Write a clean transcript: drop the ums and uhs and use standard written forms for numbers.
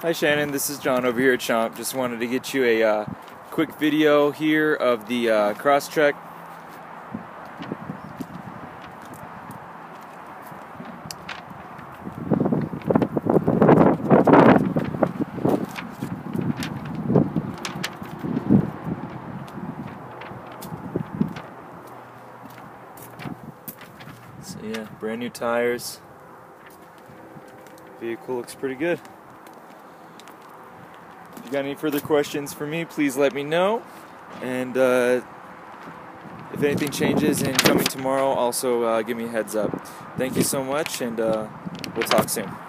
Hi Shannon, this is John over here at Chomp. Just wanted to get you a quick video here of the Crosstrek. So yeah, brand new tires. Vehicle looks pretty good. If you got any further questions for me, please let me know. And if anything changes in coming tomorrow, also give me a heads up. Thank you so much, and we'll talk soon.